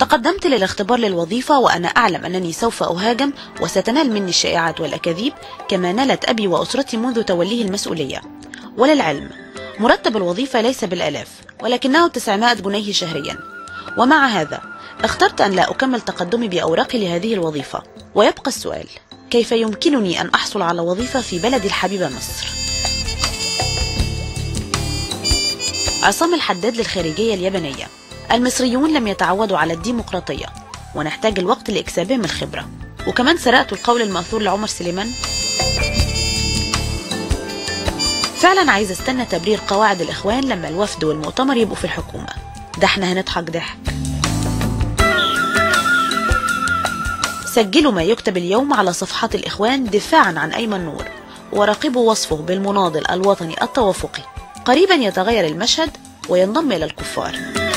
تقدمت للاختبار للوظيفة وأنا أعلم أنني سوف أهاجم وستنال مني الشائعات والأكاذيب كما نالت أبي وأسرتي منذ توليه المسؤولية. وللعلم مرتب الوظيفة ليس بالآلاف ولكنه 900 جنيه شهريا، ومع هذا اخترت أن لا أكمل تقدمي بأوراقي لهذه الوظيفة. ويبقى السؤال: كيف يمكنني أن أحصل على وظيفة في بلدي الحبيبة مصر؟ عصام الحداد للخارجية اليابانية: المصريون لم يتعودوا على الديمقراطية ونحتاج الوقت لإكسابهم الخبرة. وكمان سرقت القول المأثور لعمر سليمان. فعلا عايز استنى تبرير قواعد الإخوان لما الوفد والمؤتمر يبقوا في الحكومة، ده احنا هنضحك ضحك. سجلوا ما يكتب اليوم على صفحات الإخوان دفاعا عن أيمن نور، وراقبوا وصفه بالمناضل الوطني التوافقي. قريبا يتغير المشهد وينضم إلى الكفار.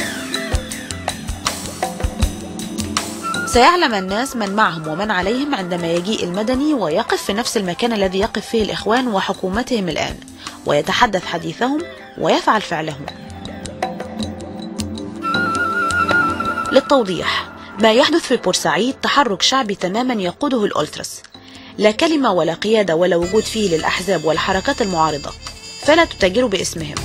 سيعلم الناس من معهم ومن عليهم عندما يجيء المدني ويقف في نفس المكان الذي يقف فيه الإخوان وحكومتهم الآن، ويتحدث حديثهم ويفعل فعلهم. للتوضيح: ما يحدث في بورسعيد تحرك شعبي تماما يقوده الأولتراس، لا كلمة ولا قيادة ولا وجود فيه للأحزاب والحركات المعارضة، فلا تتاجروا باسمهم.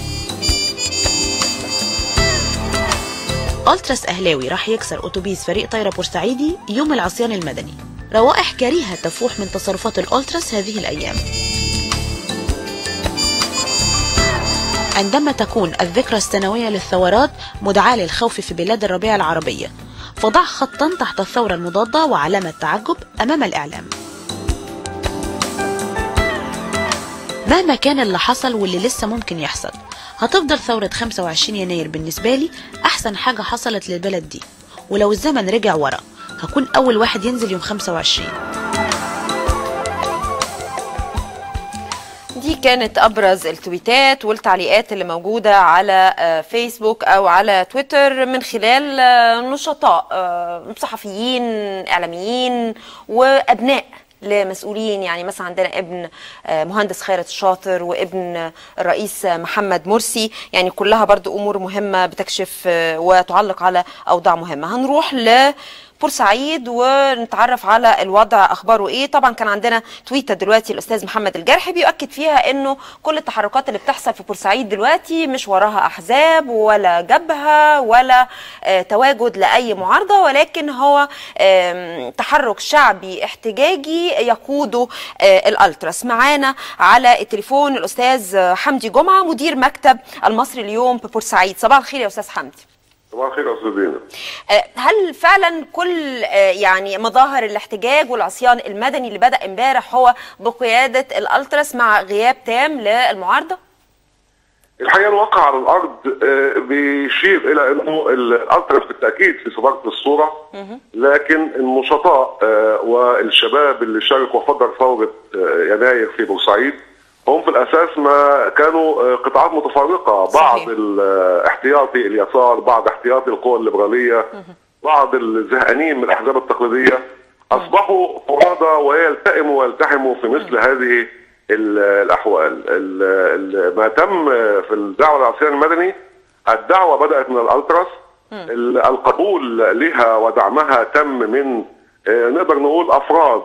ألتراس أهلاوي راح يكسر أتوبيس فريق طايرة بورسعيدي يوم العصيان المدني. روائح كريهة تفوح من تصرفات الألتراس هذه الأيام. عندما تكون الذكرى السنوية للثورات مدعاة للخوف في بلاد الربيع العربية، فضع خطا تحت الثورة المضادة وعلامة تعجب أمام الإعلام. مهما كان اللي حصل واللي لسه ممكن يحصل، هتفضل ثورة 25 يناير بالنسبة لي أحسن حاجة حصلت للبلد دي، ولو الزمن رجع ورا هكون أول واحد ينزل يوم 25. دي كانت أبرز التويتات والتعليقات اللي موجودة على فيسبوك أو على تويتر من خلال نشطاء صحفيين إعلاميين وأبناء لمسؤولين. يعني مثلا عندنا ابن مهندس خيرت الشاطر وابن الرئيس محمد مرسي، يعني كلها برضو أمور مهمة بتكشف وتعلق على أوضاع مهمة. هنروح بورسعيد ونتعرف على الوضع اخباره ايه. طبعا كان عندنا تويته دلوقتي الاستاذ محمد الجرحي بيؤكد فيها انه كل التحركات اللي بتحصل في بورسعيد دلوقتي مش وراها احزاب ولا جبهه ولا تواجد لاي معارضه، ولكن هو تحرك شعبي احتجاجي يقوده الالتراس. معانا على التليفون الاستاذ حمدي جمعه مدير مكتب المصري اليوم ببورسعيد. صباح الخير يا استاذ حمدي. صباح الخير يا استاذ دينا. هل فعلا كل يعني مظاهر الاحتجاج والعصيان المدني اللي بدأ امبارح هو بقيادة الالتراس مع غياب تام للمعارضة؟ الحقيقة الواقع على الارض بيشير الى انه الالتراس بالتاكيد في صدارة الصورة، لكن النشطاء والشباب اللي شاركوا وفضل ثورة يناير في بورسعيد هم في الاساس ما كانوا قطاعات متفرقه، بعض الاحتياطي اليسار، بعض احتياطي القوى الليبراليه، بعض الزهقانين من الاحزاب التقليديه اصبحوا فرادى ويلتئموا ويلتحموا في مثل هذه الاحوال. ما تم في الدعوه للعصيان المدني، الدعوه بدات من الالتراس، القبول لها ودعمها تم من نقدر نقول افراد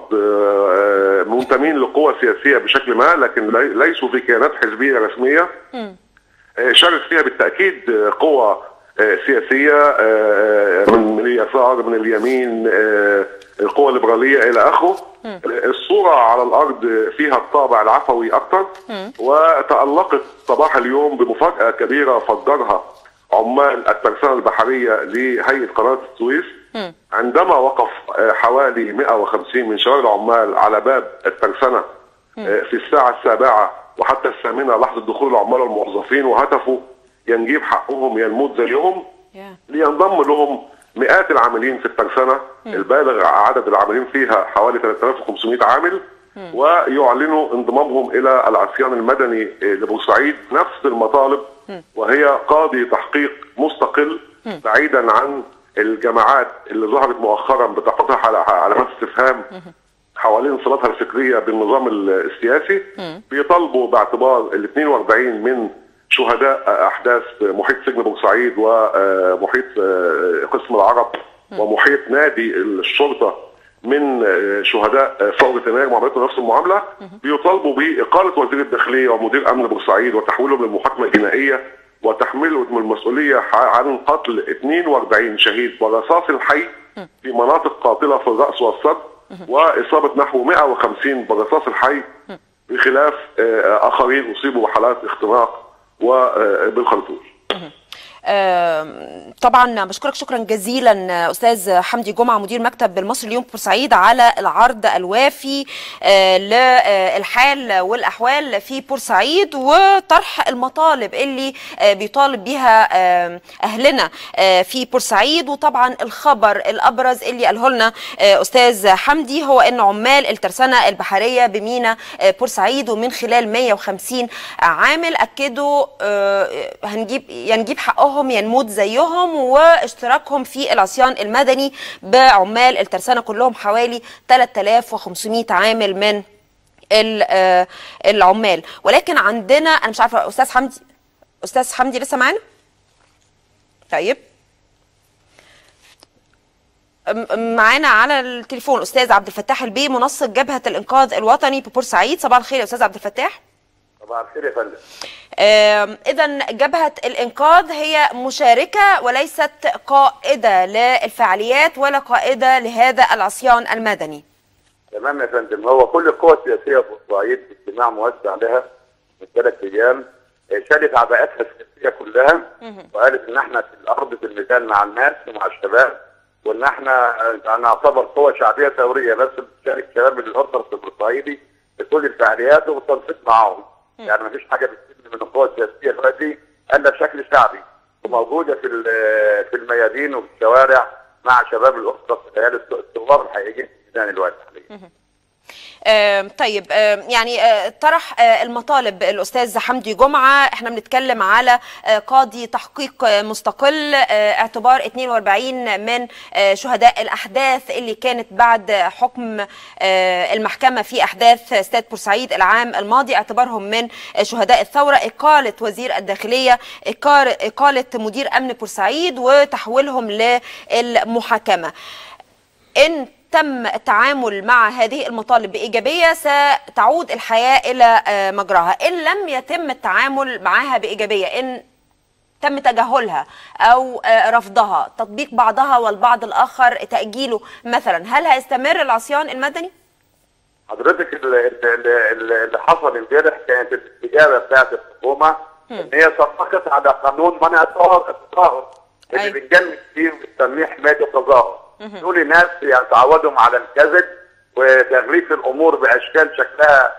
منتمين لقوى سياسيه بشكل ما، لكن ليسوا في كيانات حزبيه رسميه. شارك فيها بالتاكيد قوى سياسيه من اليسار، من اليمين، القوى الليبراليه الى اخره. الصوره على الارض فيها الطابع العفوي اكثر، وتالقت صباح اليوم بمفاجاه كبيره فجرها عمال الترسانه البحريه لهيئه قناه السويس عندما وقف حوالي 150 من شباب العمال على باب الترسانه في الساعه 7 وحتى 8 لحظه دخول العمال والموظفين، وهتفوا ينجيب حقهم ينموت زيهم، لينضم لهم مئات العاملين في الترسانه البالغ عدد العاملين فيها حوالي 3500 عامل، ويعلنوا انضمامهم الى العصيان المدني لبورسعيد نفس المطالب، وهي قاضي تحقيق مستقل بعيدا عن الجماعات اللي ظهرت مؤخرا بتحطها علامات استفهام حوالين صلاتها الفكريه بالنظام السياسي. بيطالبوا باعتبار ال 42 من شهداء احداث محيط سجن بورسعيد ومحيط قسم العرب ومحيط نادي الشرطه من شهداء ثوره يناير معاملتهم نفس المعامله، بيطالبوا باقاله وزير الداخليه ومدير امن بورسعيد وتحويلهم للمحاكمه الجنائيه وتحميلهم المسؤوليه عن قتل 42 شهيد برصاص الحي في مناطق قاتله في الراس والصدر، واصابه نحو 150 برصاص الحي، بخلاف اخرين اصيبوا بحالات اختراق وبالخرطوش. طبعا بشكرك شكرا جزيلا استاذ حمدي جمعه مدير مكتب المصري اليوم بورسعيد على العرض الوافي للحال والاحوال في بورسعيد وطرح المطالب اللي بيطالب بيها اهلنا في بورسعيد. وطبعا الخبر الابرز اللي قاله لنا استاذ حمدي هو ان عمال الترسانه البحريه بميناء بورسعيد ومن خلال 150 عامل اكدوا هنجيب حقهم ينموت زيهم، واشتراكهم في العصيان المدني بعمال الترسانة كلهم حوالي 3500 عامل من العمال. ولكن عندنا انا مش عارفه استاذ حمدي لسه معانا؟ طيب معانا على التليفون استاذ عبد الفتاح البي منسق جبهة الانقاذ الوطني ببورسعيد. صباح الخير يا استاذ عبد الفتاح. صباح الخير يا فندم. إذن جبهة الإنقاذ هي مشاركة وليست قائدة للفعاليات ولا قائدة لهذا العصيان المدني. تمام يا فندم. هو كل القوى السياسية في بورسعيد في اجتماع موسع لها من 3 أيام شالت عباءاتها السياسية كلها وقالت إن احنا في الأرض في الميدان مع الناس ومع الشباب، وإن احنا نعتبر قوة شعبية ثورية بس بتشارك شباب الأسر البورسعيدي في كل الفعاليات وبالتنسيق معاهم. يعني مفيش حاجة من القوى السياسيه دلوقتي الا بشكل شعبي وموجوده في الميادين وفي الشوارع مع شباب الاسره في ليالي الثوار الحقيقيين في الميدان الوقت حاليا. طيب يعني طرح المطالب الاستاذ حمدي جمعه، احنا بنتكلم على قاضي تحقيق مستقل، اعتبار 42 من شهداء الاحداث اللي كانت بعد حكم المحكمه في احداث استاد بورسعيد العام الماضي، اعتبارهم من شهداء الثوره، اقاله وزير الداخليه، اقاله مدير امن بورسعيد وتحويلهم للمحاكمه. ان تم التعامل مع هذه المطالب بإيجابية ستعود الحياة إلى مجراها. إن لم يتم التعامل معها بإيجابية، إن تم تجاهلها أو رفضها، تطبيق بعضها والبعض الآخر تأجيله مثلا، هل هيستمر العصيان المدني؟ حضرتك اللي حصل امبارح كانت الاستجابة بتاعت الحكومة إن هي صفقت على قانون منع التظاهر اللي بنجمد فيه وبنسميه حماية التظاهر. دول ناس يعني تعودهم على الكذب وتغليف الامور باشكال شكلها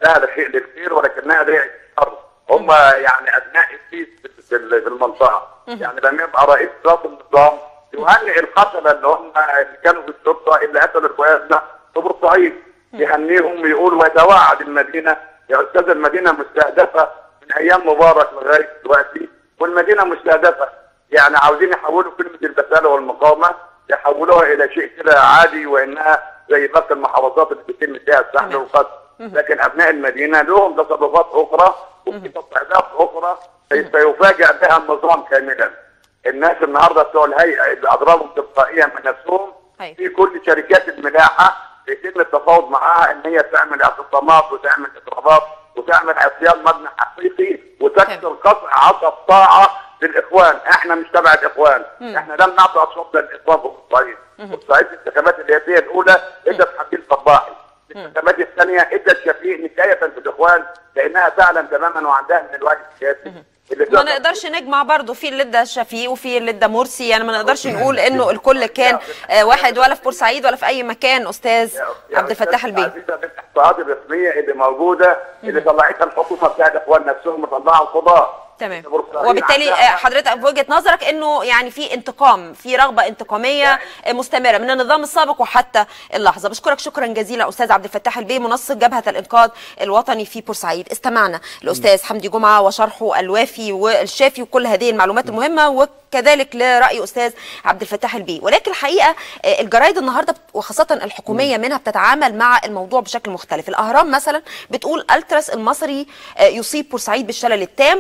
للخير ولكنها ليها شر. هم يعني ابناء السيس في المنطقه. يعني لما يبقى رئيس ذات النظام يهنئ القتله اللي كانوا في الشرطه اللي قتلوا اخواتنا في بورسعيد، يهنيهم ويقول ويتوعد المدينه يا استاذ المدينه مستهدفه من ايام مبارك لغايه دلوقتي، والمدينه مستهدفه. يعني عاوزين يحولوا كلمه البساله والمقاومه يحولوها الى شيء كده عادي وانها زي باقي المحافظات اللي بيتم فيها السحل والقتل، لكن ابناء المدينه لهم تصرفات اخرى وفي تصعيدات اخرى سيفاجئ بها النظام كاملا. الناس النهارده بتوع الهيئه اللي اضربهم تلقائيا من نفسهم في كل شركات الملاحه بيتم التفاوض معاها ان هي تعمل اعتصامات وتعمل اضرابات وتعمل عصيان مبنى حقيقي وتكسر قطع عصا الطاعه للاخوان. احنا مش تبع الاخوان، احنا لم نعطي اصواتنا للاخوان في بورسعيد. بورسعيد الانتخابات الرئاسيه الاولى ادت حمدين صباحي، الانتخابات الثانيه ادت شفيق نكايه في الاخوان لانها تعلم تماما وعندها من الوعي السياسي. ما نقدرش نجمع برضه في اللي ادى شفيق وفي اللي ادى مرسي، يعني ما نقدرش نقول انه الكل كان واحد ولا في بورسعيد ولا في اي مكان. استاذ عبد الفتاح البي، الاحصاءات الرسميه اللي موجوده اللي طلعتها الحكومه بتاعت الاخوان نفسهم وطلعها القضاء. تمام. وبالتالي حضرتك بوجهه نظرك انه يعني في انتقام، في رغبه انتقاميه مستمره من النظام السابق وحتى اللحظه. بشكرك شكرا جزيلا استاذ عبد الفتاح البي منسق جبهه الانقاذ الوطني في بورسعيد. استمعنا لاستاذ حمدي جمعه وشرحه الوافي والشافي وكل هذه المعلومات المهمه، وكذلك لراي استاذ عبد الفتاح البي. ولكن الحقيقه الجرايد النهارده وخاصه الحكوميه منها بتتعامل مع الموضوع بشكل مختلف. الاهرام مثلا بتقول التراس المصري يصيب بورسعيد بالشلل التام، توقف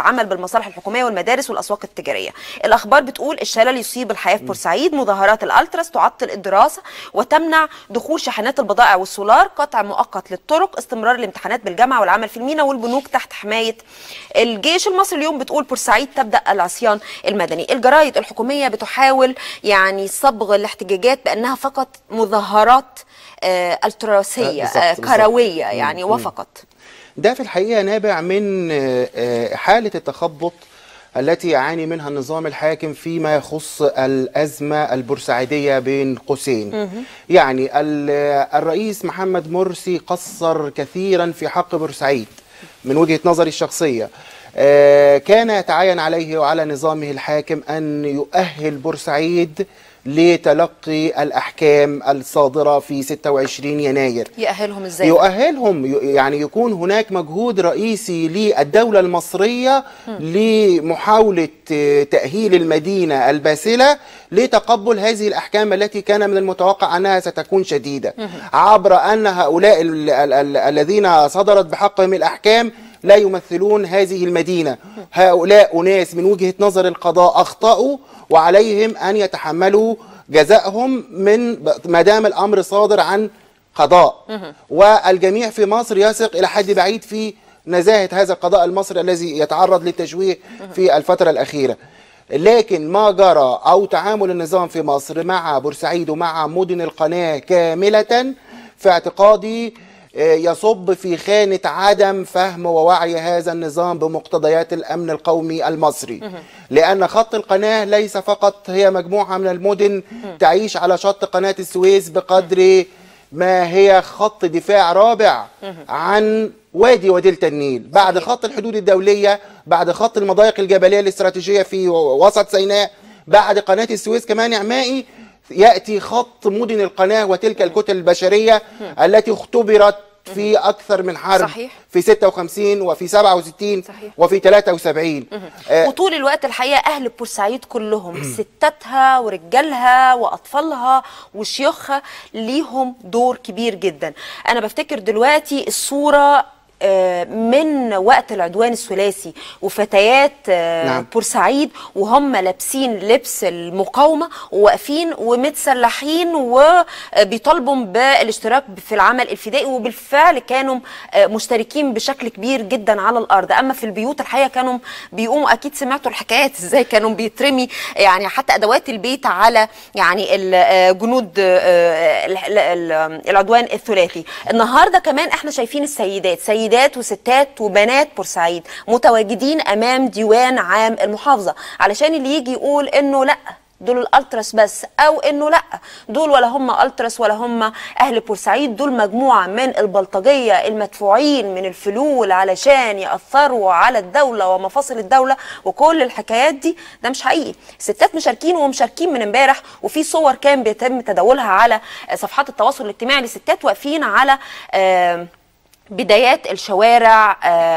العمل بالمصالح الحكوميه والمدارس والاسواق التجاريه. الاخبار بتقول الشلل يصيب الحياه في بورسعيد، مظاهرات الالتراس تعطل الدراسه وتمنع دخول شاحنات البضائع والسولار، قطع مؤقت للطرق، استمرار الامتحانات بالجامعه والعمل في المينا والبنوك تحت حمايه الجيش. المصري اليوم بتقول بورسعيد تبدا العصيان المدني. الجرايد الحكوميه بتحاول يعني صبغ الاحتجاجات بانها فقط مظاهرات التراسيه كرويه يعني وفقط. ده في الحقيقه نابع من حاله التخبط التي يعاني منها النظام الحاكم فيما يخص الأزمة البورسعيدية بين قوسين. يعني الرئيس محمد مرسي قصر كثيرا في حق بورسعيد من وجهة نظري الشخصية. كان يتعين عليه وعلى نظامه الحاكم أن يؤهل بورسعيد لتلقي الأحكام الصادرة في 26 يناير. يؤهلهم إزاي؟ يؤهلهم يعني يكون هناك مجهود رئيسي للدولة المصرية لمحاولة تأهيل المدينة الباسلة لتقبل هذه الأحكام التي كان من المتوقع أنها ستكون شديدة، عبر أن هؤلاء الذين صدرت بحقهم الأحكام لا يمثلون هذه المدينة. هؤلاء أناس من وجهة نظر القضاء أخطأوا وعليهم أن يتحملوا جزاءهم من ما دام الأمر صادر عن قضاء. والجميع في مصر يثق إلى حد بعيد في نزاهة هذا القضاء المصري الذي يتعرض للتشويه في الفترة الأخيرة. لكن ما جرى أو تعامل النظام في مصر مع بورسعيد ومع مدن القناة كاملة في اعتقادي يصب في خانة عدم فهم ووعي هذا النظام بمقتضيات الأمن القومي المصري. لأن خط القناة ليس فقط هي مجموعة من المدن تعيش على شط قناة السويس بقدر ما هي خط دفاع رابع عن وادي ودلتا النيل، بعد خط الحدود الدولية، بعد خط المضايق الجبلية الاستراتيجية في وسط سيناء، بعد قناة السويس كمان إعمائي يأتي خط مدن القناة وتلك الكتل البشرية التي اختبرت في أكثر من حرب. صحيح. في 56 وفي 67 صحيح. وفي 73. وطول الوقت الحقيقة أهل بورسعيد كلهم ستاتها ورجالها وأطفالها وشيوخها ليهم دور كبير جدا. أنا بفتكر دلوقتي الصورة من وقت العدوان الثلاثي وفتيات نعم. بورسعيد وهم لابسين لبس المقاومة وواقفين ومتسلحين وبيطالبوا بالاشتراك في العمل الفدائي، وبالفعل كانوا مشتركين بشكل كبير جدا على الأرض. أما في البيوت الحقيقة كانوا بيقوموا، أكيد سمعتوا الحكايات ازاي كانوا بيترمي يعني حتى أدوات البيت على يعني الجنود العدوان الثلاثي. النهاردة كمان احنا شايفين سيدات وستات وبنات بورسعيد متواجدين امام ديوان عام المحافظه، علشان اللي يجي يقول انه لا دول الالتراس بس، او انه لا دول ولا هم التراس ولا هم اهل بورسعيد، دول مجموعه من البلطجيه المدفوعين من الفلول علشان ياثروا على الدوله ومفاصل الدوله وكل الحكايات دي. ده مش حقيقي. الستات مشاركين ومشاركين من امبارح، وفي صور كان بيتم تداولها على صفحات التواصل الاجتماعي لستات واقفين على بدايات الشوارع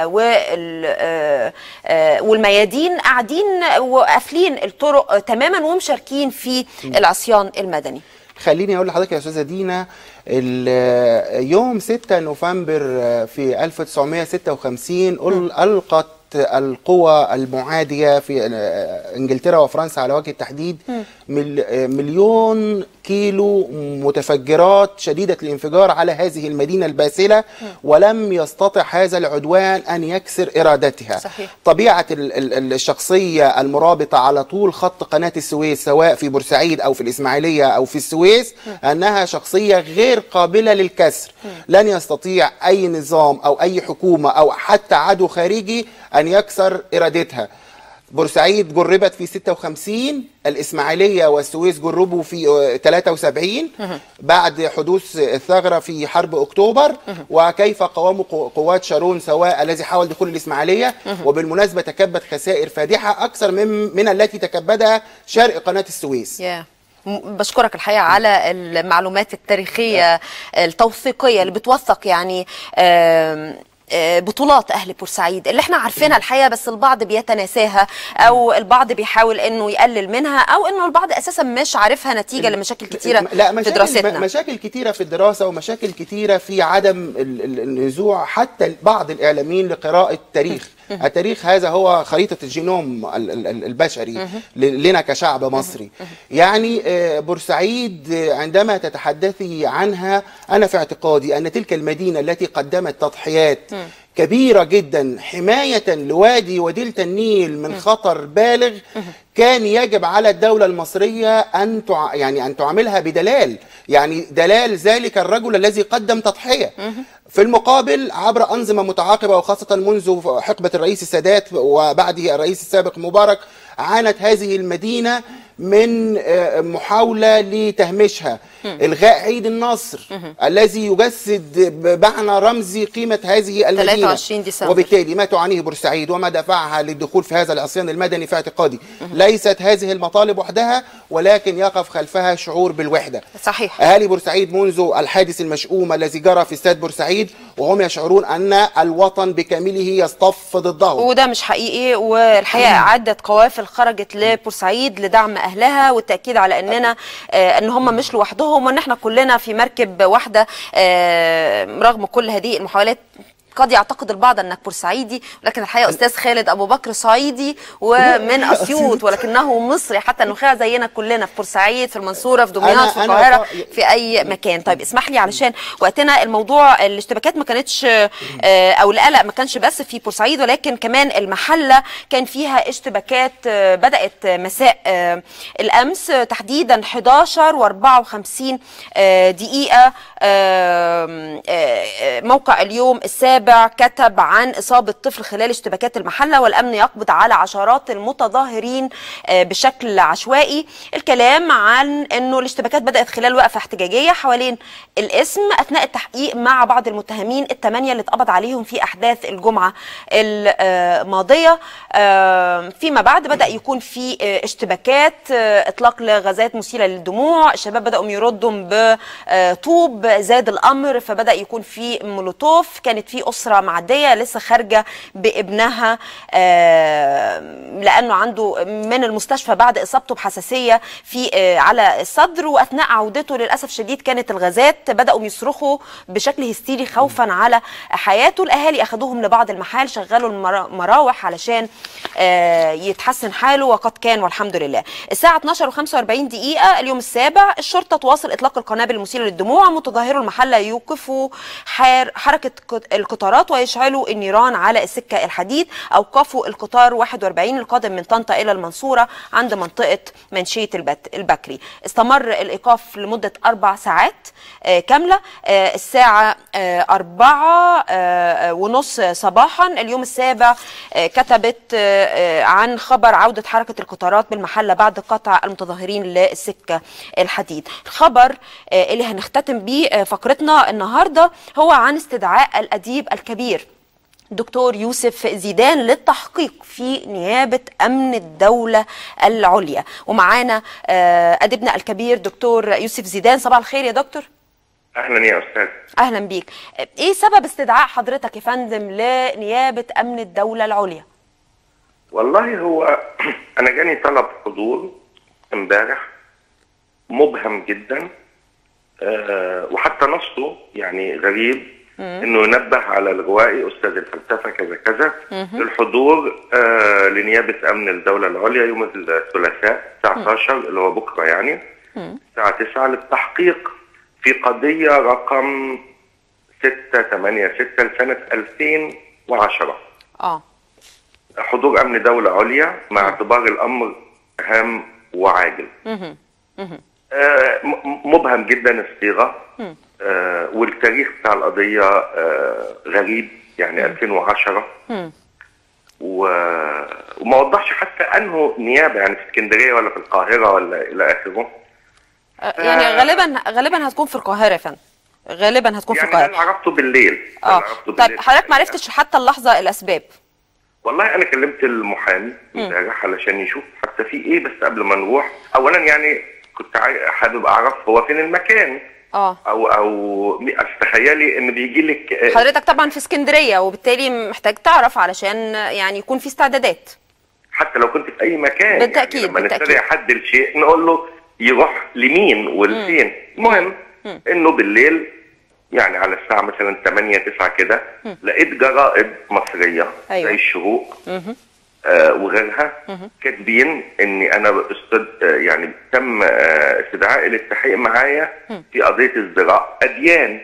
والميادين، قاعدين وقافلين الطرق تماما ومشاركين في العصيان المدني. خليني اقول لحضرتك يا استاذه دينا، يوم 6 نوفمبر في 1956 ألقت القوى المعادية في انجلترا وفرنسا على وجه التحديد 1,000,000 كيلو متفجرات شديدة الانفجار على هذه المدينة الباسلة، ولم يستطع هذا العدوان أن يكسر إرادتها. صحيح. طبيعة الشخصية المرابطة على طول خط قناة السويس سواء في بورسعيد أو في الإسماعيلية أو في السويس أنها شخصية غير قابلة للكسر. لن يستطيع أي نظام أو أي حكومة أو حتى عدو خارجي أن يكسر إرادتها. بورسعيد جربت في 56، الإسماعيلية والسويس جربوا في 73 بعد حدوث الثغرة في حرب أكتوبر، وكيف قاوموا قوات شارون سواء الذي حاول دخول الإسماعيلية، وبالمناسبة تكبد خسائر فادحة أكثر من التي تكبدها شرق قناة السويس. بشكرك الحقيقة على المعلومات التاريخية التوثيقية اللي بتوثق يعني بطولات اهل بورسعيد اللي احنا عارفينها الحقيقه، بس البعض بيتناساها او البعض بيحاول انه يقلل منها، او انه البعض اساسا مش عارفها نتيجه لمشاكل كتيره في دراستنا. مشاكل كتيره في الدراسه، ومشاكل كتيره في عدم النزوع حتى بعض الاعلاميين لقراءه تاريخ. التاريخ هذا هو خريطة الجينوم البشري لنا كشعب مصري. يعني بورسعيد عندما تتحدثي عنها، أنا في اعتقادي أن تلك المدينة التي قدمت تضحيات كبيرة جدا حماية لوادي ودلتا النيل من خطر بالغ، كان يجب على الدولة المصرية أن تعاملها بدلال، يعني دلال ذلك الرجل الذي قدم تضحية. في المقابل عبر أنظمة متعاقبة، وخاصة منذ حقبة الرئيس السادات وبعده الرئيس السابق مبارك، عانت هذه المدينة من محاولة لتهميشها. إلغاء عيد النصر الذي يجسد بمعنى رمزي قيمة هذه المدينة 23 ديسمبر. وبالتالي ما تعانيه بورسعيد وما دفعها للدخول في هذا العصيان المدني في اعتقادي ليست هذه المطالب وحدها، ولكن يقف خلفها شعور بالوحدة. صحيح. أهالي بورسعيد منذ الحادث المشؤوم الذي جرى في استاد بورسعيد وهم يشعرون أن الوطن بكامله يصطف ضدهم، وده مش حقيقي. والحقيقة عدة قوافل خرجت لبورسعيد لدعم أهلها والتأكيد على أننا أن هم مش لوحدهم، وأن احنا كلنا في مركب واحدة رغم كل هذه المحاولات. قد يعتقد البعض انك بورسعيدي، ولكن الحقيقه استاذ خالد ابو بكر صعيدي ومن اسيوط، ولكنه مصري حتى النخاع زينا كلنا، في بورسعيد، في المنصوره، في دمياط، في القاهره، في اي مكان. طيب اسمح لي علشان وقتنا، الموضوع الاشتباكات ما كانتش او القلق ما كانش بس في بورسعيد، ولكن كمان المحله كان فيها اشتباكات بدات مساء الامس تحديدا 11:54 دقيقه. موقع اليوم السابع كتب عن إصابة طفل خلال اشتباكات المحلة، والأمن يقبض على عشرات المتظاهرين بشكل عشوائي. الكلام عن أنه الاشتباكات بدأت خلال وقفة احتجاجية حوالين الاسم أثناء التحقيق مع بعض المتهمين ال8 اللي اتقبض عليهم في أحداث الجمعة الماضية. فيما بعد بدأ يكون في اشتباكات، إطلاق لغازات مسيلة للدموع، الشباب بدأوا يردوا بطوب، زاد الأمر فبدأ يكون في مولوتوف. كانت في أسرة معدية لسه خارجة بابنها لأنه عنده من المستشفى بعد إصابته بحساسية على الصدر، وأثناء عودته للأسف شديد كانت الغازات، بدأوا يصرخوا بشكل هستيري خوفا على حياته. الأهالي أخذوهم لبعض المحال، شغلوا المراوح علشان يتحسن حاله، وقد كان والحمد لله. الساعة 12:45 دقيقة اليوم السابع الشرطة تواصل إطلاق القنابل المثيرة للدموع. متظاهرو المحلة يوقفوا حركة القطارات ويشعلوا النيران على السكة الحديد. أوقفوا القطار 41 القادم من طنطا إلى المنصورة عند منطقة منشية البكري. استمر الإيقاف لمدة 4 ساعات كاملة. الساعة 4:30 صباحا اليوم السابع كتبت عن خبر عودة حركة القطارات بالمحلة بعد قطع المتظاهرين للسكة الحديد. الخبر اللي هنختتم بيه فقرتنا النهاردة هو عن استدعاء الأديب الكبير دكتور يوسف زيدان للتحقيق في نيابة أمن الدولة العليا. ومعانا أديبنا الكبير دكتور يوسف زيدان. صباح الخير يا دكتور. أهلا يا أستاذ. أهلا بيك. إيه سبب استدعاء حضرتك يا فندم لنيابة أمن الدولة العليا؟ والله هو أنا جاني طلب حضور امبارح مبهم جدا، وحتى نصه يعني غريب، انه ينبه على الغوائي استاذ الفلسفه كذا كذا للحضور لنيابه امن الدوله العليا يوم الثلاثاء الساعه 11 اللي هو بكره يعني الساعه 9 للتحقيق في قضيه رقم 686 لسنه 2010. حضور امن دوله عليا مع اعتبار الامر هام وعاجل. مبهم جدا الصيغه، والتاريخ بتاع القضيه غريب يعني 2010، وما وضحش حتى انه نيابه يعني في اسكندريه ولا في القاهره ولا الى اخره. يعني غالبا هتكون في القاهره يا فندم، غالبا هتكون يعني في القاهره. انا عرفته بالليل. طيب حضرتك ما عرفتش حتى اللحظه الاسباب؟ والله انا كلمت المحامي امبارح علشان يشوف حتى في ايه، بس قبل ما نروح اولا يعني كنت حابب اعرف هو فين المكان. او تخيلي ان بيجي لك حضرتك طبعا في اسكندريه، وبالتالي محتاج تعرف علشان يعني يكون في استعدادات. حتى لو كنت في اي مكان بالتاكيد يعني لما نستدعي حد لشيء نقول له يروح لمين ولفين. المهم انه بالليل يعني على الساعه مثلا 8 9 كده لقيت جرائد مصريه أيوة. زي الشروق وغيرها كاتبين اني انا يعني تم استدعائي للتحقيق معايا في قضيه ازدراء اديان.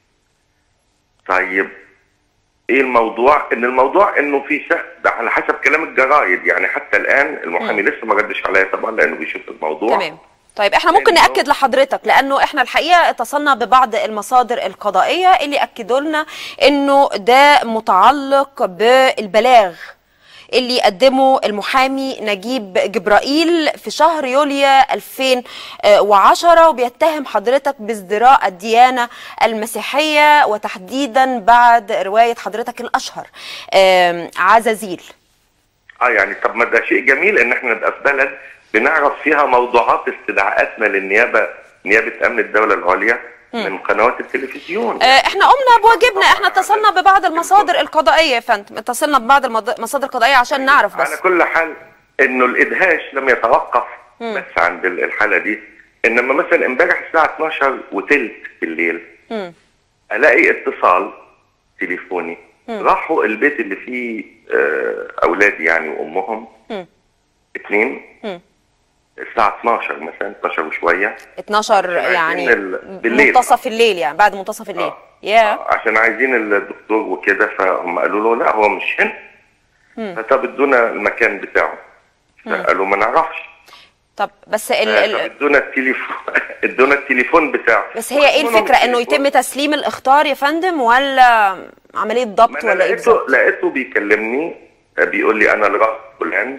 طيب ايه الموضوع؟ الموضوع انه في ده على حسب كلام الجرايد، يعني حتى الان المحامي لسه ما ردش عليا طبعا لانه بيشوف الموضوع. تمام. طيب احنا ممكن ناكد لحضرتك، لانه احنا الحقيقه اتصلنا ببعض المصادر القضائيه اللي اكدوا لنا انه ده متعلق بالبلاغ اللي قدمه المحامي نجيب جبرائيل في شهر يوليو 2010، وبيتهم حضرتك بازدراء الديانة المسيحية، وتحديدا بعد رواية حضرتك الأشهر عزازيل. يعني طب ما ده شيء جميل ان احنا نبقى في بلد بنعرف فيها موضوعات استدعاءاتنا للنيابة، نيابة أمن الدولة العليا من قنوات التلفزيون. احنا قمنا بواجبنا، احنا اتصلنا ببعض المصادر القضائيه يا فندم، اتصلنا ببعض المصادر القضائيه عشان نعرف. بس على كل حال انه الادهاش لم يتوقف بس عند الحاله دي، انما مثلا امبارح الساعه 12:15 بالليل الاقي اتصال تليفوني، راحوا البيت اللي فيه اولادي يعني وامهم 2 الساعة 12 مثلا 12 وشوية 12 يعني بالليل، منتصف الليل، يعني بعد منتصف الليل. عشان عايزين الدكتور وكده، فهم قالوا له لا هو مش هنا. فطب ادونا المكان بتاعه، فقالوا ما نعرفش. طب بس ادونا التليفون ادونا التليفون بتاعه. بس هي ايه الفكرة؟ انه يتم تسليم الاخطار يا فندم، ولا عملية ضبط، ولا ايه؟ لقيته بيكلمني بيقول لي انا الراجل فلان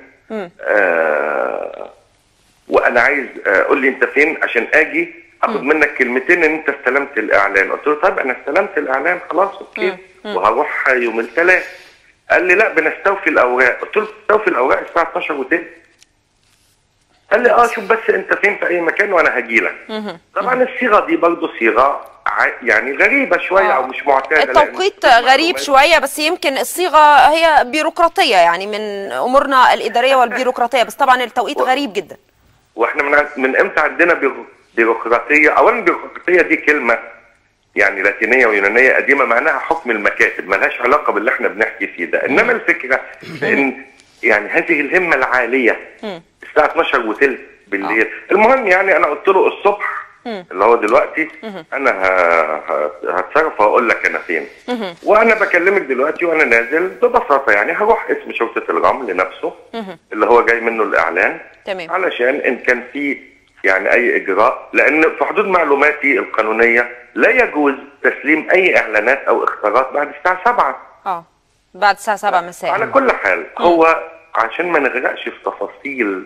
وانا عايز قول لي انت فين عشان اجي اخد منك كلمتين ان انت استلمت الاعلان. قلت له طيب انا استلمت الاعلان خلاص اوكي وهروح يوم الثلاث. قال لي لا بنستوفي الاوراق. قلت له بتستوفي الاوراق الساعه 12:15. قال لي شوف بس انت فين في اي مكان وانا هاجي لك. طبعا الصيغه دي برضه صيغه يعني غريبه شويه او مش معتاده. التوقيت غريب شويه، بس يمكن الصيغه هي بيروقراطيه يعني من امورنا الاداريه والبيروقراطيه، بس طبعا التوقيت غريب جدا. واحنا من امتى عندنا بيروقراطيه؟ اولا البيروقراطيه دي كلمه يعني لاتينيه ويونانيه قديمه معناها حكم المكاتب، مالهاش علاقه باللي احنا بنحكي فيه ده. انما الفكره ان يعني هذه الهمه العاليه الساعه 12:15 بالليل. المهم يعني انا قلت له الصبح اللي هو دلوقتي انا هتصرف وهقول لك انا فين. وانا بكلمك دلوقتي وانا نازل ببساطه يعني هروح اسم شرطه الرمل نفسه اللي هو جاي منه الاعلان. تمام. علشان ان كان في يعني اي اجراء، لان في حدود معلوماتي القانونيه لا يجوز تسليم اي اعلانات او اختارات بعد الساعه 7. بعد الساعه 7 مساء. على كل حال هو عشان ما نغرقش في تفاصيل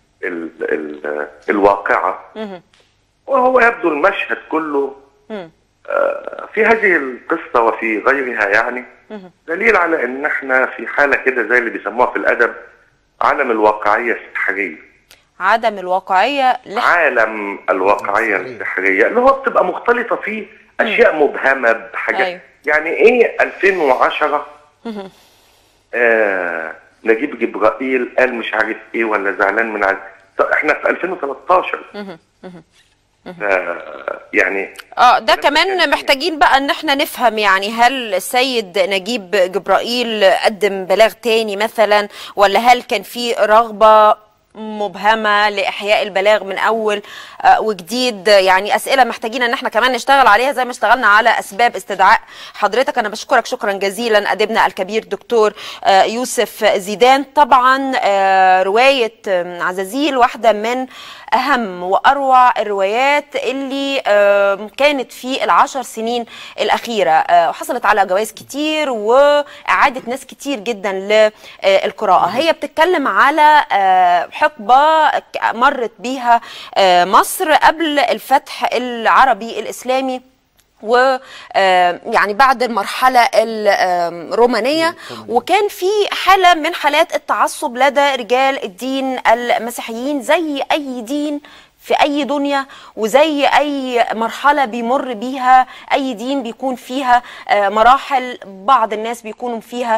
الواقعه، وهو يبدو المشهد كله في هذه القصه وفي غيرها يعني دليل على ان احنا في حاله كده زي اللي بيسموها في الادب عالم الواقعيه السحريه. عدم الواقعيه عالم الواقعيه السحريه اللي هو بتبقى مختلطه فيه اشياء مبهمه بحاجات. أيوه. يعني ايه 2010 نجيب جبرائيل قال مش عارف ايه ولا زعلان من طب احنا في 2013. يعني ده كمان محتاجين بقى ان احنا نفهم يعني هل السيد نجيب جبرائيل قدم بلاغ تاني مثلا، ولا هل كان في رغبة مبهمة لإحياء البلاغ من أول وجديد؟ يعني أسئلة محتاجين أن احنا كمان نشتغل عليها زي ما اشتغلنا على أسباب استدعاء حضرتك. أنا بشكرك شكرا جزيلا أديبنا الكبير دكتور يوسف زيدان. طبعا رواية عزازيل واحدة من أهم وأروع الروايات اللي كانت في ال10 سنين الأخيرة، وحصلت على جوائز كتير وإعادة ناس كتير جدا للقراءة. هي بتتكلم على حقبة مرت بيها مصر قبل الفتح العربي الإسلامي، ويعني بعد المرحلة الرومانية، وكان في حالة من حالات التعصب لدى رجال الدين المسيحيين زي أي دين في أي دنيا، وزي أي مرحلة بيمر بيها أي دين بيكون فيها مراحل. بعض الناس بيكونوا فيها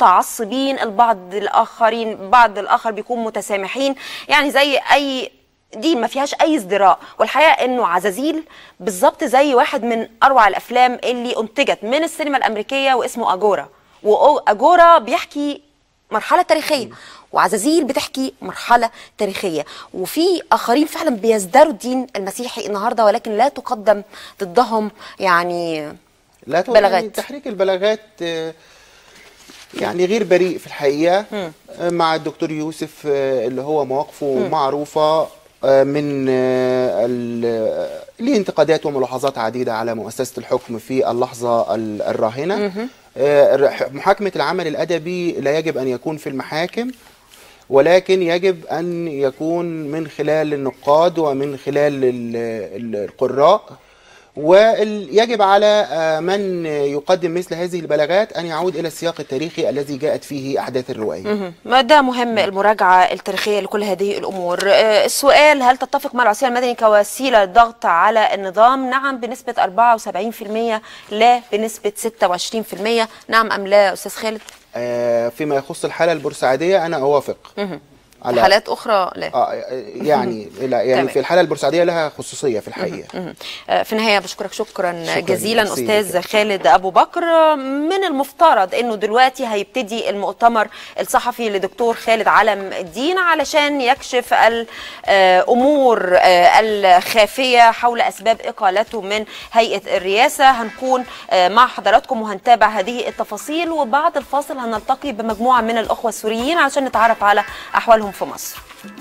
متعصبين، بعض الآخر بيكون متسامحين، يعني زي أي دي ما فيهاش اي ازدراء. والحقيقه انه عزازيل بالظبط زي واحد من اروع الافلام اللي انتجت من السينما الامريكيه واسمه اجورا. واجورا بيحكي مرحله تاريخيه، وعزازيل بتحكي مرحله تاريخيه، وفي اخرين فعلا بيزدروا الدين المسيحي النهارده، ولكن لا تقدم ضدهم يعني لا بلاغات. يعني تحريك البلاغات يعني غير بريء في الحقيقه. مع الدكتور يوسف اللي هو مواقفه معروفه من ليه انتقادات وملاحظات عديده على مؤسسه الحكم في اللحظه الراهنه. محاكمه العمل الادبي لا يجب ان يكون في المحاكم، ولكن يجب أن يكون من خلال النقاد ومن خلال القراء. ويجب على من يقدم مثل هذه البلاغات أن يعود إلى السياق التاريخي الذي جاءت فيه أحداث الرواية. ما ده مهم، المراجعة التاريخية لكل هذه الأمور. السؤال: هل تتفق مع العصيان المدني كوسيلة ضغط على النظام؟ نعم بنسبة 74%، لا بنسبة 26%. نعم أم لا أستاذ خالد؟ فيما يخص الحالة البورسعيدية أنا أوافق. على حالات أخرى لا. يعني لا، يعني في الحالة البورسعيدية لها خصوصية في الحقيقة. في النهاية بشكرك شكرا جزيلا أستاذ خالد أبو بكر. من المفترض أنه دلوقتي هيبتدي المؤتمر الصحفي لدكتور خالد علم الدين علشان يكشف الأمور الخافية حول أسباب إقالته من هيئة الرئاسة. هنكون مع حضراتكم وهنتابع هذه التفاصيل، وبعد الفاصل هنلتقي بمجموعة من الأخوة السوريين عشان نتعرف على أحوالهم في مصر.